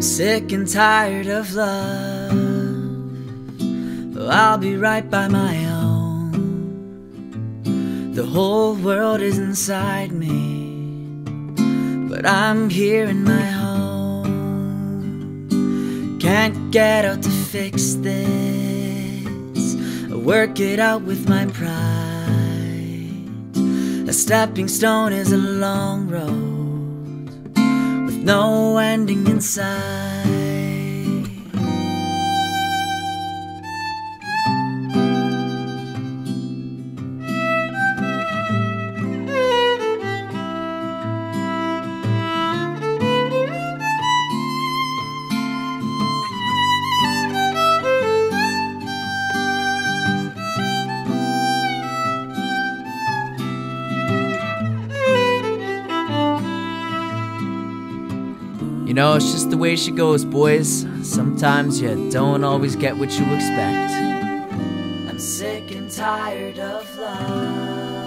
sick and tired of love. Oh, I'll be right by my own. The whole world is inside me, but I'm here in my home. Can't get out to fix this. I work it out with my pride. A stepping stone is a long road with no ending in sight. You know, it's just the way she goes, boys. Sometimes you don't always get what you expect. I'm sick and tired of love.